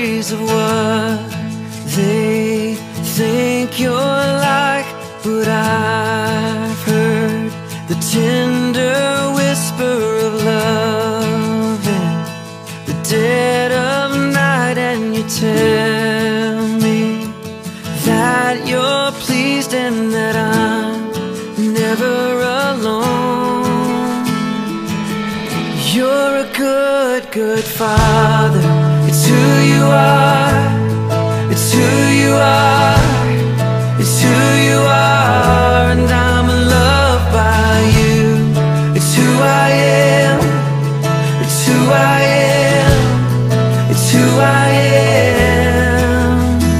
stories of what they think you're like, but I've heard the tender whisper of love in the dead of night, and you tell me that you're pleased and that I'm never alone. You're a good, good father. It's who you are. It's who you are. It's who you are, and I'm loved by you. It's who I am. It's who I am. It's who I am.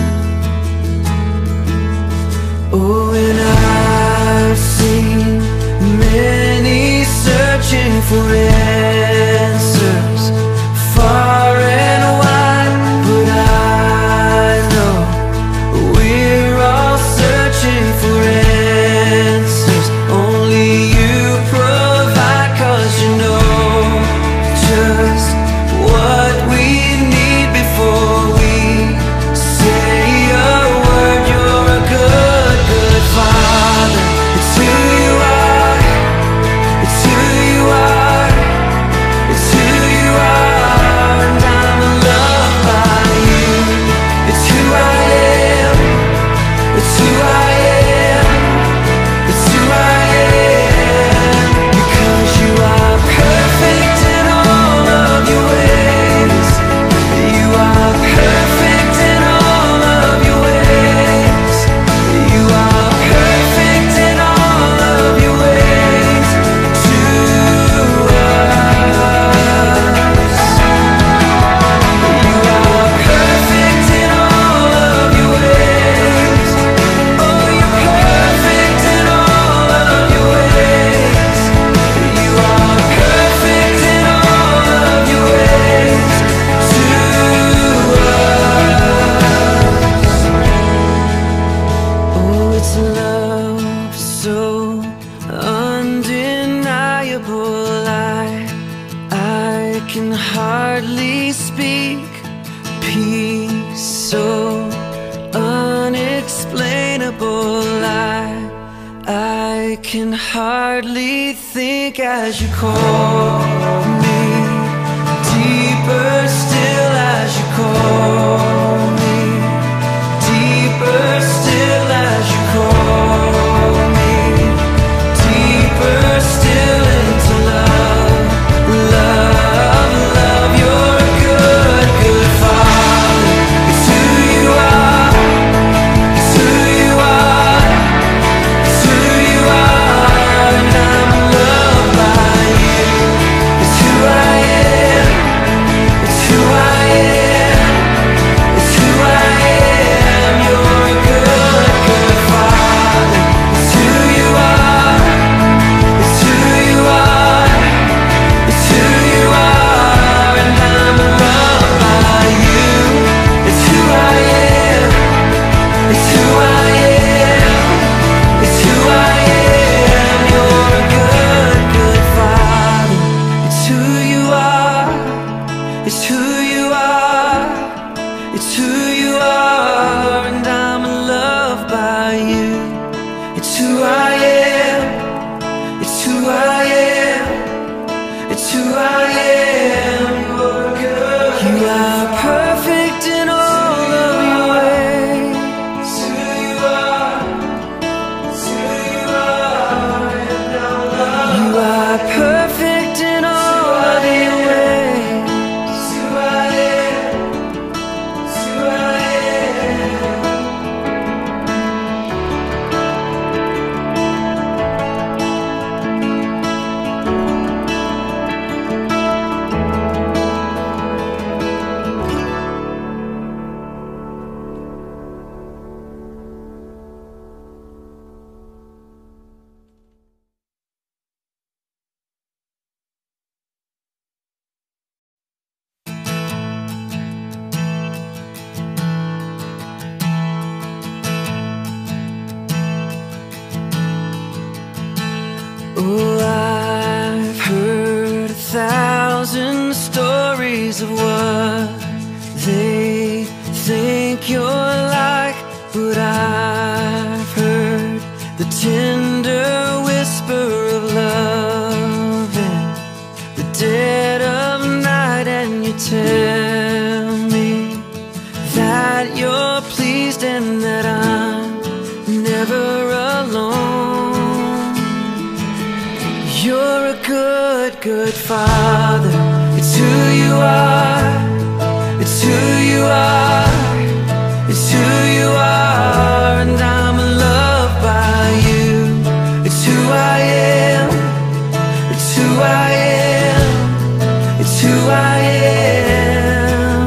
Oh, and I've seen many searching for answers far and wide, but I know we're all searching for answers only you provide, 'cause you know just what we need before we say a word. You're a good, good father. It's who you are. It's who you are. It's who you are, and I'm loved by you. It's who I am. It's who I am. It's who I am. Because you are perfect in all of your ways. You are perfect in all of your ways. You are perfect in all of your ways to us. You are perfect in all of your ways. Oh, you're perfect in all of your ways. You are perfect in all of your ways to us. Oh, it's love so undeniable. I can hardly speak. Peace so unexplainable. I can hardly think as you call me. Deeper still as you call me. Deeper still as you call me. Deeper still into love. Love, love. You're a good, good father. It's who you are. It's who you are. It's who you are, and I'm loved by you. It's who I am. It's who I am. It's who I am. You're a good, good father. It's who you are. It's who you are. It's who you are, and I'm loved by you. It's who I am. It's who I am. It's who I am. You're a good, good father. It's who you are. It's who you are. It's who you are, and I'm loved by you. It's who I am. It's who I am. It's who I am. You're good. You are perfect in all of your ways. It's who you are. It's who you are, and I'm loved. You are perfect in all of your ways. It's who I am. It's who I am. Oh, I've heard 1,000 stories of what they think you're like, but I've heard the tender whisper of love in the dead of night, and you tell me that you're pleased and that I'm never alone. You're a good, good father. It's who you are. It's who you are. It's who you are. And I'm loved by you. It's who I am. It's who I am. It's who I am.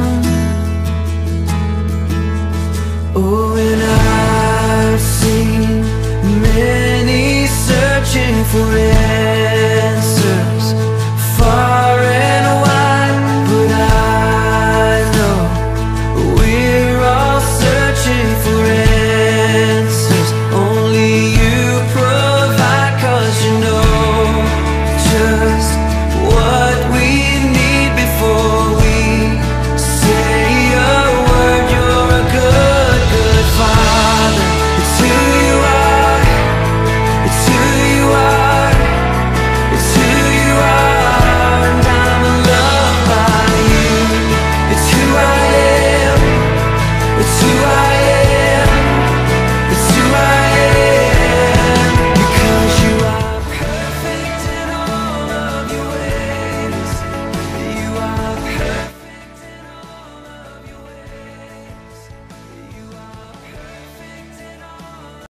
Oh, and I've seen many searching for it,